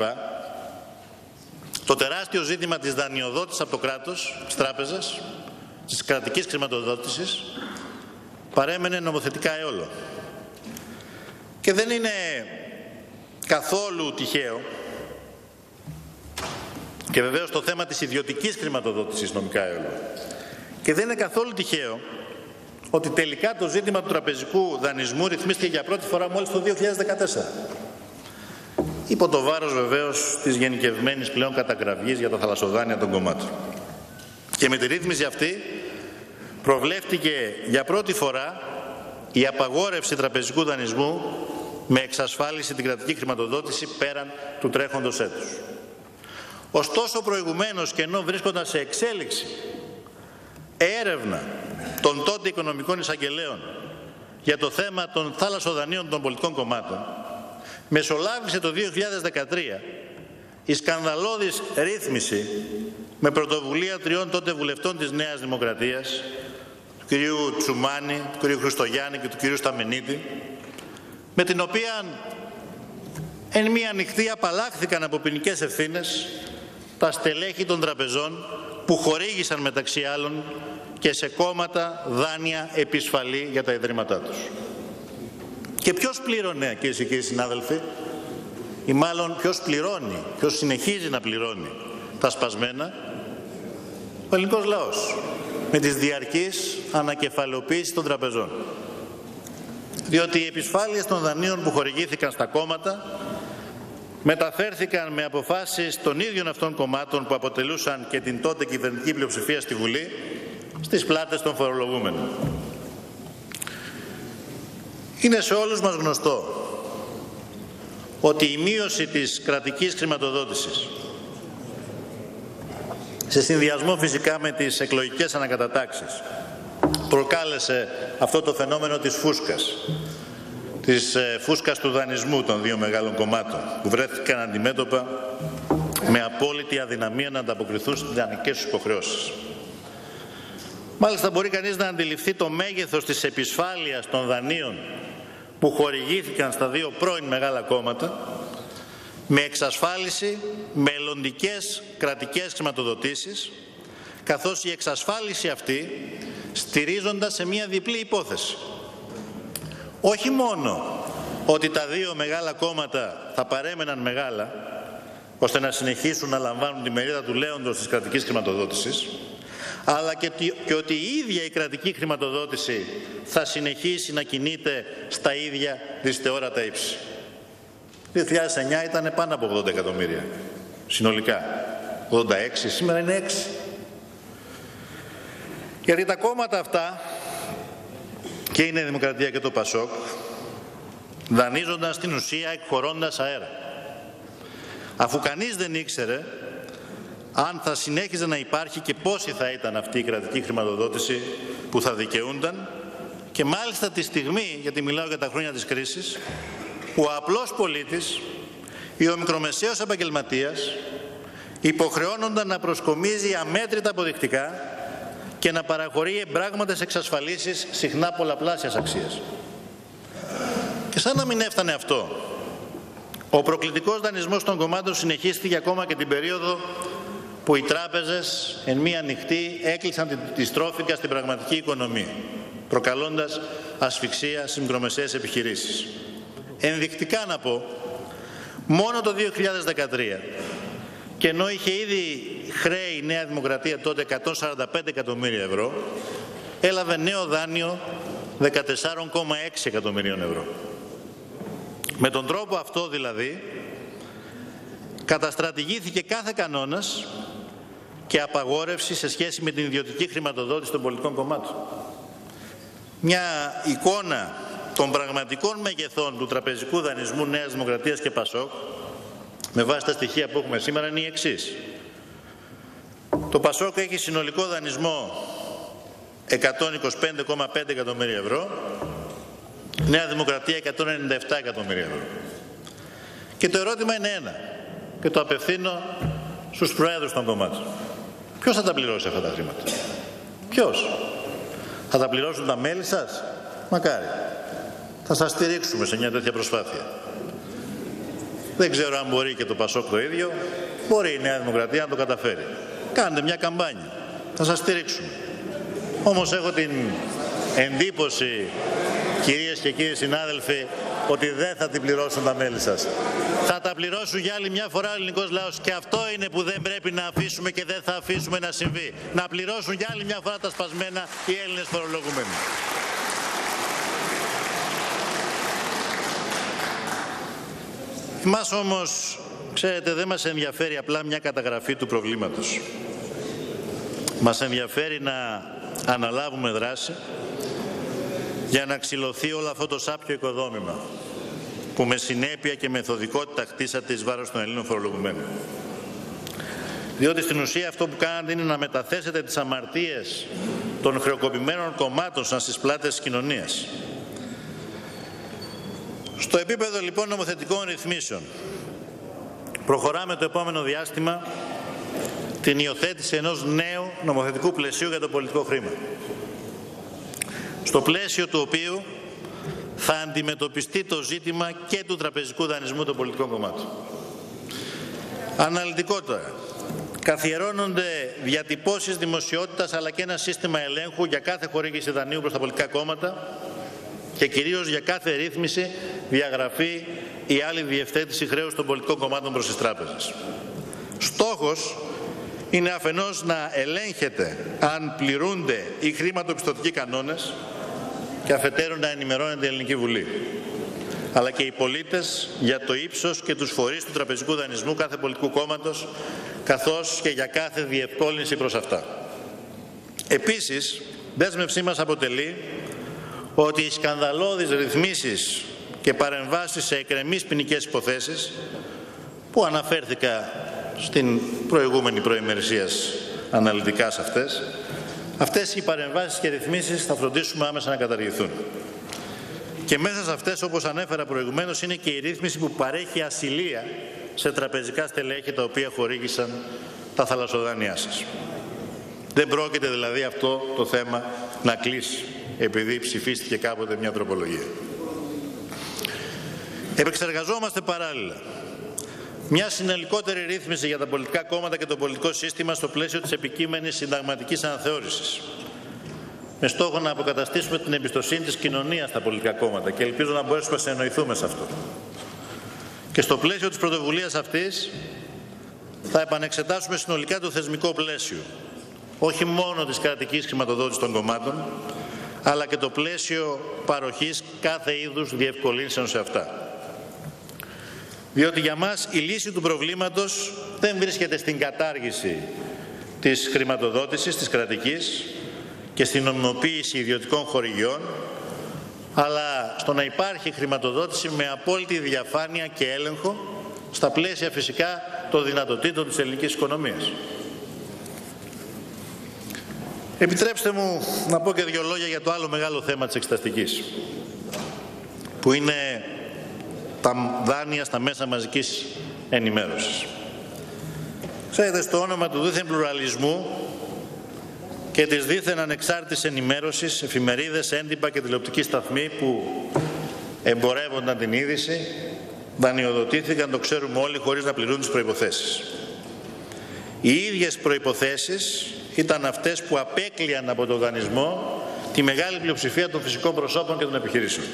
Το τεράστιο ζήτημα της δανειοδότησης από το κράτος, της τράπεζας, της κρατικής χρηματοδότησης, παρέμενε νομοθετικά αιώλο. Και δεν είναι καθόλου τυχαίο, και βεβαίως το θέμα της ιδιωτικής χρηματοδότησης νομικά αιώλο, και δεν είναι καθόλου τυχαίο ότι τελικά το ζήτημα του τραπεζικού δανεισμού ρυθμίστηκε για πρώτη φορά μόλις το δύο χιλιάδες δεκατέσσερα. Υπό το βάρος βεβαίως της γενικευμένης πλέον καταγραφής για τα θαλασσοδάνεια των κομμάτων. Και με τη ρύθμιση αυτή προβλέφτηκε για πρώτη φορά η απαγόρευση τραπεζικού δανεισμού με εξασφάλιση την κρατική χρηματοδότηση πέραν του τρέχοντος έτους. Ωστόσο, προηγουμένως, και ενώ βρίσκονταν σε εξέλιξη έρευνα των τότε οικονομικών εισαγγελέων για το θέμα των θαλασσοδανείων των πολιτικών κομμάτων, μεσολάβησε το δύο χιλιάδες δεκατρία η σκανδαλώδης ρύθμιση με πρωτοβουλία τριών τότε βουλευτών της Νέας Δημοκρατίας, του κυρίου Τσουμάνη, του κυρίου Χριστογιάννη και του κυρίου Σταμενίτη, με την οποία εν μία νυχτή απαλλάχθηκαν από ποινικές ευθύνες τα στελέχη των τραπεζών που χορήγησαν μεταξύ άλλων και σε κόμματα δάνεια επισφαλή για τα ιδρύματά τους. Και ποιος πλήρωνε, κυρίες και κύριοι συνάδελφοι, ή μάλλον ποιος πληρώνει, ποιος συνεχίζει να πληρώνει τα σπασμένα? Ο ελληνικός λαός, με τις διαρκείς ανακεφαλαιοποίησεις των τραπεζών. Διότι οι επισφάλειες των δανείων που χορηγήθηκαν στα κόμματα μεταφέρθηκαν με αποφάσεις των ίδιων αυτών κομμάτων που αποτελούσαν και την τότε κυβερνητική πλειοψηφία στη Βουλή στις πλάτες των φορολογούμενων. Είναι σε όλους μας γνωστό ότι η μείωση της κρατικής χρηματοδότησης, σε συνδυασμό φυσικά με τις εκλογικές ανακατατάξεις, προκάλεσε αυτό το φαινόμενο της φούσκας, της φούσκας του δανεισμού των δύο μεγάλων κομμάτων, που βρέθηκαν αντιμέτωπα με απόλυτη αδυναμία να ανταποκριθούν στις δανεικές τους υποχρεώσεις. Μάλιστα, μπορεί κανείς να αντιληφθεί το μέγεθος της επισφάλειας των δανείων που χορηγήθηκαν στα δύο πρώην μεγάλα κόμματα, με εξασφάλιση μελλοντικές κρατικές χρηματοδοτήσεις, καθώς η εξασφάλιση αυτή στηρίζοντας σε μια διπλή υπόθεση. Όχι μόνο ότι τα δύο μεγάλα κόμματα θα παρέμεναν μεγάλα, ώστε να συνεχίσουν να λαμβάνουν τη μερίδα του λέοντος της κρατικής χρηματοδότησης, αλλά και, και ότι η ίδια η κρατική χρηματοδότηση θα συνεχίσει να κινείται στα ίδια δυσθεώρατα ύψη. Το δύο χιλιάδες εννιά ήταν πάνω από ογδόντα εκατομμύρια. συνολικά. ογδόντα έξι, σήμερα είναι έξι. Γιατί τα κόμματα αυτά, και η Νέα Δημοκρατία και το Πασόκ, δανείζονταν στην ουσία εκχωρώντας αέρα. Αφού κανείς δεν ήξερε αν θα συνέχιζε να υπάρχει και πόση θα ήταν αυτή η κρατική χρηματοδότηση που θα δικαιούνταν, και μάλιστα τη στιγμή, γιατί μιλάω για τα χρόνια της κρίσης, που ο απλός πολίτης ή ο μικρομεσαίος επαγγελματίας υποχρεώνονταν να προσκομίζει αμέτρητα αποδεικτικά και να παραχωρεί εμπράγματες εξασφαλίσεις συχνά πολλαπλάσιας αξίας. Και σαν να μην έφτανε αυτό, ο προκλητικός δανεισμός των κομμάτων συνεχίστηκε ακόμα και την περίοδο που οι τράπεζες εν μία νυχτή έκλεισαν τη στρόφιγγα στην πραγματική οικονομία, προκαλώντας ασφυξία στις μικρομεσαίες επιχειρήσεις. Ενδεικτικά να πω, μόνο το δύο χιλιάδες δεκατρία, και ενώ είχε ήδη χρέη η Νέα Δημοκρατία τότε εκατόν σαράντα πέντε εκατομμύρια ευρώ, έλαβε νέο δάνειο δεκατέσσερα κόμμα έξι εκατομμυρίων ευρώ. Με τον τρόπο αυτό δηλαδή καταστρατηγήθηκε κάθε κανόνας και απαγόρευση σε σχέση με την ιδιωτική χρηματοδότηση των πολιτικών κομμάτων. Μια εικόνα των πραγματικών μεγεθών του τραπεζικού δανεισμού Νέας Δημοκρατίας και Πασόκ, με βάση τα στοιχεία που έχουμε σήμερα, είναι η εξής. Το Πασόκ έχει συνολικό δανεισμό εκατόν είκοσι πέντε κόμμα πέντε εκατομμύρια ευρώ, Νέα Δημοκρατία εκατόν ενενήντα επτά εκατομμύρια ευρώ. Και το ερώτημα είναι ένα, και το απευθύνω στους προέδρους των κομμάτων. Ποιος θα τα πληρώσει αυτά τα χρήματα? Ποιος? Θα τα πληρώσουν τα μέλη σας? Μακάρι. Θα σας στηρίξουμε σε μια τέτοια προσπάθεια. Δεν ξέρω αν μπορεί και το Πασόκ το ίδιο. Μπορεί η Νέα Δημοκρατία να το καταφέρει. Κάντε μια καμπάνια. Θα σας στηρίξουμε. Όμως έχω την εντύπωση, κυρίες και κύριοι συνάδελφοι, ότι δεν θα την πληρώσουν τα μέλη σας. Θα τα πληρώσουν για άλλη μια φορά ο ελληνικός λαός, και αυτό είναι που δεν πρέπει να αφήσουμε και δεν θα αφήσουμε να συμβεί. Να πληρώσουν για άλλη μια φορά τα σπασμένα οι Έλληνες φορολογούμενοι. Εμάς όμως, ξέρετε, δεν μας ενδιαφέρει απλά μια καταγραφή του προβλήματος. Μας ενδιαφέρει να αναλάβουμε δράση για να ξυλωθεί όλο αυτό το σάπιο οικοδόμημα που με συνέπεια και μεθοδικότητα χτίσατε εις βάρος των Ελλήνων φορολογουμένων. Διότι στην ουσία αυτό που κάνατε είναι να μεταθέσετε τις αμαρτίες των χρεοκοπημένων κομμάτων σας στις πλάτες της κοινωνίας. Στο επίπεδο λοιπόν νομοθετικών ρυθμίσεων, προχωράμε το επόμενο διάστημα την υιοθέτηση ενός νέου νομοθετικού πλαισίου για το πολιτικό χρήμα, στο πλαίσιο του οποίου θα αντιμετωπιστεί το ζήτημα και του τραπεζικού δανεισμού των πολιτικών κομμάτων. Αναλυτικότερα, καθιερώνονται διατυπώσεις δημοσιότητας αλλά και ένα σύστημα ελέγχου για κάθε χορήγηση δανείου προς τα πολιτικά κόμματα και κυρίως για κάθε ρύθμιση, διαγραφή ή άλλη διευθέτηση χρέους των πολιτικών κομμάτων προς τις τράπεζες. Στόχος είναι αφενός να ελέγχεται αν πληρούνται οι χρηματοπιστωτικοί κανόνες και αφετέρου να ενημερώνεται η Ελληνική Βουλή, αλλά και οι πολίτες για το ύψος και τους φορείς του τραπεζικού δανεισμού κάθε πολιτικού κόμματος, καθώς και για κάθε διευκόλυνση προς αυτά. Επίσης, δέσμευσή μας αποτελεί ότι οι σκανδαλώδεις ρυθμίσεις και παρεμβάσεις σε εκκρεμείς ποινικές υποθέσεις, που αναφέρθηκα στην προηγούμενη προημερησίας αναλυτικά σε αυτές, αυτές οι παρεμβάσεις και ρυθμίσεις θα φροντίσουμε άμεσα να καταργηθούν. Και μέσα σε αυτές, όπως ανέφερα προηγουμένως, είναι και η ρύθμιση που παρέχει ασυλία σε τραπεζικά στελέχη τα οποία χορήγησαν τα θαλασσοδάνειά σας. Δεν πρόκειται δηλαδή αυτό το θέμα να κλείσει, επειδή ψηφίστηκε κάποτε μια τροπολογία. Επεξεργαζόμαστε παράλληλα μια συνολικότερη ρύθμιση για τα πολιτικά κόμματα και το πολιτικό σύστημα στο πλαίσιο της επικείμενης συνταγματικής αναθεώρησης, με στόχο να αποκαταστήσουμε την εμπιστοσύνη της κοινωνίας στα πολιτικά κόμματα, και ελπίζω να μπορέσουμε να συνεννοηθούμε σε αυτό. Και στο πλαίσιο της πρωτοβουλίας αυτής θα επανεξετάσουμε συνολικά το θεσμικό πλαίσιο, όχι μόνο της κρατικής χρηματοδότησης των κομμάτων, αλλά και το πλαίσιο παροχής κάθε είδους διευκολύνσεων σε αυτά. Διότι για μας η λύση του προβλήματος δεν βρίσκεται στην κατάργηση της χρηματοδότησης, της κρατικής και στην νομιμοποίηση ιδιωτικών χορηγιών, αλλά στο να υπάρχει χρηματοδότηση με απόλυτη διαφάνεια και έλεγχο στα πλαίσια φυσικά των δυνατοτήτων της ελληνικής οικονομίας. Επιτρέψτε μου να πω και δύο λόγια για το άλλο μεγάλο θέμα της εξεταστικής, που είναι τα δάνεια στα μέσα μαζικής ενημέρωσης. Ξέρετε, στο όνομα του δίθεν πλουραλισμού και της δίθεν ανεξάρτητης ενημέρωσης, εφημερίδες, έντυπα και τηλεοπτικοί σταθμοί που εμπορεύονταν την είδηση, δανειοδοτήθηκαν, το ξέρουμε όλοι, χωρίς να πληρούν τις προϋποθέσεις. Οι ίδιες προϋποθέσεις ήταν αυτές που απέκλειαν από τον δανεισμό τη μεγάλη πλειοψηφία των φυσικών προσώπων και των επιχειρήσεων.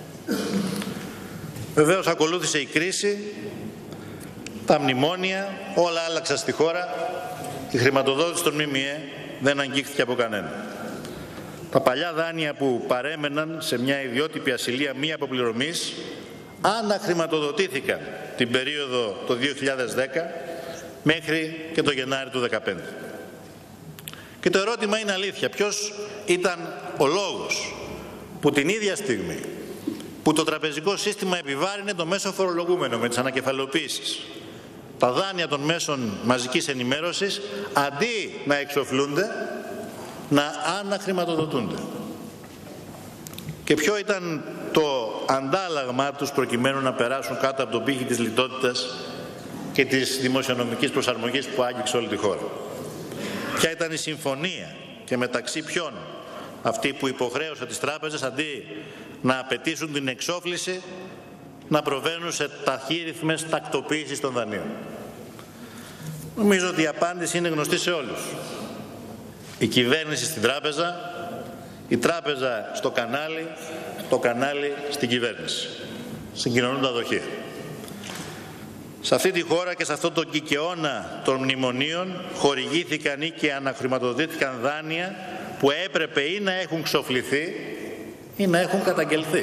Βεβαίως ακολούθησε η κρίση, τα μνημόνια, όλα άλλαξαν στη χώρα, η χρηματοδότηση των ΜΜΕ δεν αγγίχθηκε από κανένα. Τα παλιά δάνεια που παρέμεναν σε μια ιδιότυπη ασυλία μη αποπληρωμής αναχρηματοδοτήθηκαν την περίοδο το δύο χιλιάδες δέκα μέχρι και το Γενάρη του δύο χιλιάδες δεκαπέντε. Και το ερώτημα είναι αλήθεια, ποιος ήταν ο λόγος που την ίδια στιγμή που το τραπεζικό σύστημα επιβάρυνε το μέσο φορολογούμενο με τις ανακεφαλαιοποίησεις, τα δάνεια των μέσων μαζικής ενημέρωσης, αντί να εξοφλούνται, να αναχρηματοδοτούνται. Και ποιο ήταν το αντάλλαγμα τους προκειμένου να περάσουν κάτω από τον πύχη της λιτότητας και της δημοσιονομικής προσαρμογής που άγγιξε όλη τη χώρα. Ποια ήταν η συμφωνία και μεταξύ ποιών αυτή που υποχρέωσε τις τράπεζες, αντί να απαιτήσουν την εξόφληση, να προβαίνουν σε ταχύρυθμες τακτοποίησεις των δανείων. Νομίζω ότι η απάντηση είναι γνωστή σε όλους. Η κυβέρνηση στην τράπεζα, η τράπεζα στο κανάλι, το κανάλι στην κυβέρνηση. Συγκοινωνούν τα δοχεία. Σε αυτή τη χώρα και σε αυτόν τον κικαιώνα των μνημονίων χορηγήθηκαν ή και αναχρηματοδοτήθηκαν δάνεια που έπρεπε ή να έχουν ξοφληθεί ή να έχουν καταγγελθεί.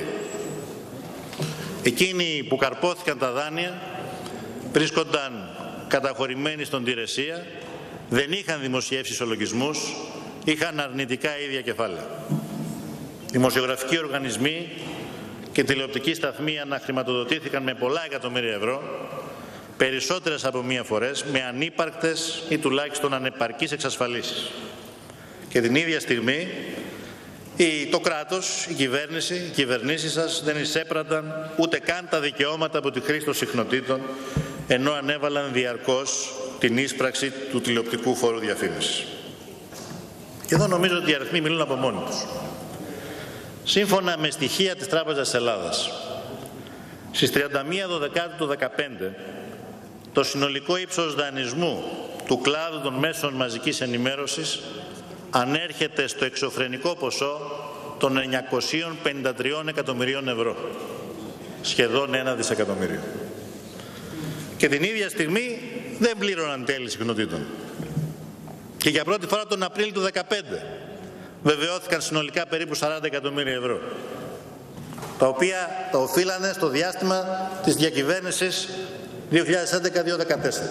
Εκείνοι που καρπόθηκαν τα δάνεια βρίσκονταν καταχωρημένοι στον Τηρεσία, δεν είχαν δημοσιεύσει ισολογισμούς, είχαν αρνητικά ίδια κεφάλαια. Δημοσιογραφικοί οργανισμοί και τηλεοπτικοί σταθμοί αναχρηματοδοτήθηκαν με πολλά εκατομμύρια ευρώ, περισσότερες από μία φορές, με ανύπαρκτες ή τουλάχιστον ανεπαρκείς εξασφαλίσεις. Και την ίδια στιγμή η, το κράτος, η κυβέρνηση, οι κυβερνήσεις σας δεν εισέπραταν ούτε καν τα δικαιώματα από τη χρήση των συχνοτήτων, ενώ ανέβαλαν διαρκώς την ίσπραξη του τηλεοπτικού φόρου διαφήμισης. Και εδώ νομίζω ότι οι αριθμοί μιλούν από μόνοι τους. Σύμφωνα με στοιχεία της Τράπεζας Ελλάδας, στις τριάντα μία Δεκεμβρίου του δύο χιλιάδες δεκαπέντε, το συνολικό ύψος δανεισμού του κλάδου των μέσων μαζικής ενημέρωσης ανέρχεται στο εξωφρενικό ποσό των εννιακόσια πενήντα τρία εκατομμυρίων ευρώ, σχεδόν ένα δισεκατομμύριο. Και την ίδια στιγμή δεν πλήρωναν τέλη συχνοτήτων. Και για πρώτη φορά τον Απρίλιο του δύο χιλιάδες δεκαπέντε βεβαιώθηκαν συνολικά περίπου σαράντα εκατομμύρια ευρώ, τα οποία τα οφείλανε στο διάστημα της διακυβέρνησης δύο χιλιάδες έντεκα δύο χιλιάδες δεκατέσσερα.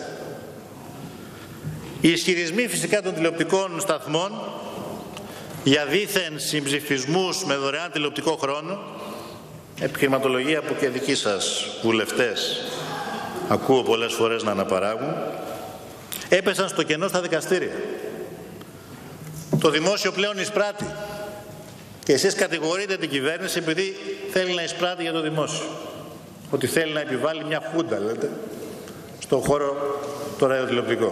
Οι ισχυρισμοί φυσικά των τηλεοπτικών σταθμών για δήθεν συμψηφισμούς με δωρεάν τηλεοπτικό χρόνο, επιχειρηματολογία που και δικοί σας βουλευτές ακούω πολλές φορές να αναπαράγουν, έπεσαν στο κενό στα δικαστήρια. Το δημόσιο πλέον εισπράττει και εσείς κατηγορείτε την κυβέρνηση επειδή θέλει να εισπράττει για το δημόσιο. Ότι θέλει να επιβάλλει μια χούντα, λέτε, στον χώρο το ραδιοτηλεοπτικό.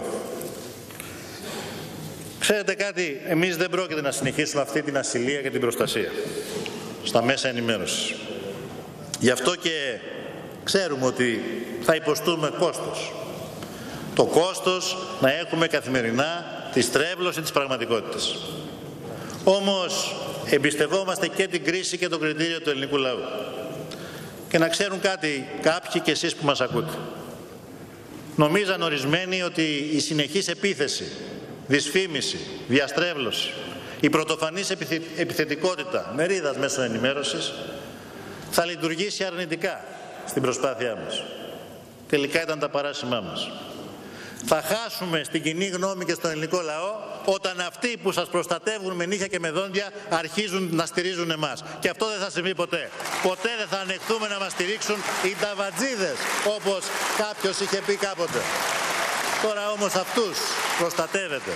Ξέρετε κάτι, εμείς δεν πρόκειται να συνεχίσουμε αυτή την ασυλία και την προστασία στα μέσα ενημέρωσης. Γι' αυτό και ξέρουμε ότι θα υποστούμε κόστος. Το κόστος να έχουμε καθημερινά τη στρέβλωση της πραγματικότητας. Όμως εμπιστευόμαστε και την κρίση και το κριτήριο του ελληνικού λαού. Και να ξέρουν κάτι κάποιοι και εσείς που μας ακούτε. Νομίζαν ορισμένοι ότι η συνεχής επίθεση, δυσφήμιση, διαστρέβλωση, η πρωτοφανής επιθετικότητα μερίδας μέσων ενημέρωσης θα λειτουργήσει αρνητικά στην προσπάθειά μας. τελικά ήταν τα παράσημά μας. Θα χάσουμε στην κοινή γνώμη και στον ελληνικό λαό όταν αυτοί που σας προστατεύουν με νύχια και με δόντια αρχίζουν να στηρίζουν εμάς. Και αυτό δεν θα συμβεί ποτέ. Ποτέ δεν θα ανεχθούμε να μας στηρίξουν οι ταβατζίδες, όπως κάποιος είχε πει κάποτε. Τώρα όμως αυτούς προστατεύετε.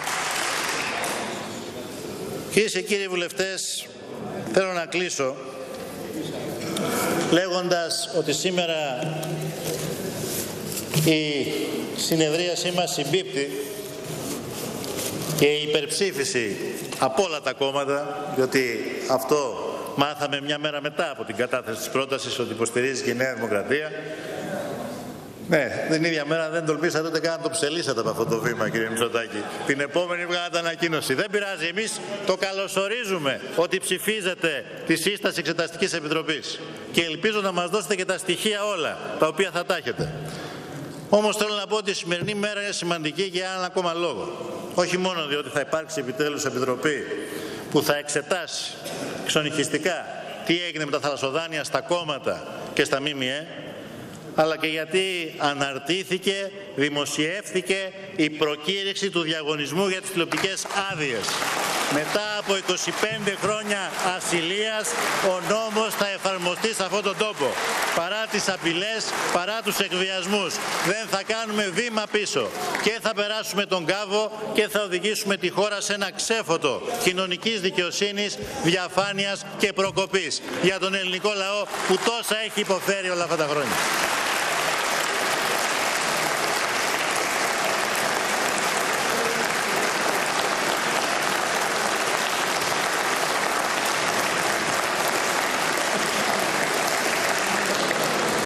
Κυρίες και κύριοι βουλευτές, θέλω να κλείσω λέγοντας ότι σήμερα η συνεδρίασή μας συμπίπτει και η υπερψήφιση από όλα τα κόμματα, διότι αυτό μάθαμε μια μέρα μετά από την κατάθεση της πρότασης ότι υποστηρίζει και η Νέα Δημοκρατία. Ναι, την ίδια μέρα δεν τολμήσατε ούτε καν να το ψελίσατε από αυτό το βήμα, κύριε Μητσοτάκη. Την επόμενη βγάλατε ανακοίνωση. Δεν πειράζει, εμείς το καλωσορίζουμε ότι ψηφίζετε τη σύσταση Εξεταστικής Επιτροπής. Και ελπίζω να μας δώσετε και τα στοιχεία όλα, τα οποία θα τα έχετε. Όμως θέλω να πω ότι η σημερινή μέρα είναι σημαντική για έναν ακόμα λόγο. Όχι μόνο διότι θα υπάρξει επιτέλους επιτροπή που θα εξετάσει ξονυχιστικά τι έγινε με τα θαλασσοδάνεια στα κόμματα και στα ΜΜΕ, αλλά και γιατί αναρτήθηκε, δημοσιεύθηκε η προκήρυξη του διαγωνισμού για τις τηλεοπτικές άδειες. Μετά από είκοσι πέντε χρόνια ασυλίας, ο νόμος θα εφαρμοστεί σε αυτόν τον τόπο. Παρά τις απειλές, παρά τους εκβιασμούς, δεν θα κάνουμε βήμα πίσω και θα περάσουμε τον κάβο και θα οδηγήσουμε τη χώρα σε ένα ξέφωτο κοινωνικής δικαιοσύνης, διαφάνειας και προκοπής για τον ελληνικό λαό που τόσα έχει υποφέρει όλα αυτά τα χρόνια.